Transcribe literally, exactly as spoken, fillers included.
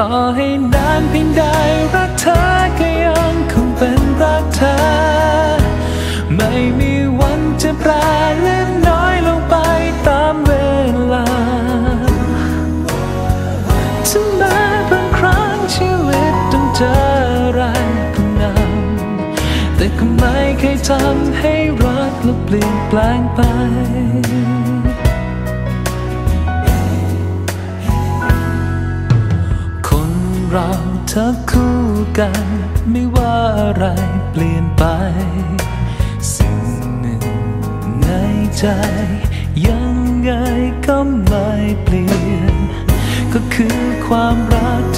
ต่อให้นานเพียงใดรักเธอก็ยังคงเป็นรักเธอไม่มีวันจะแปรเล็กน้อยลงไปตามเวลาถึงแม้บางครั้งชีวิตต้องเจออะไรผู้นำแต่ก็ไม่เคยทำให้รักและเปลี่ยนแปลงไปคนเราถ้าคู่กันไม่ว่าอะไรเปลี่ยนไปสิ่งหนึ่งในใจยังไงก็ไม่เปลี่ยนก็คือความรัก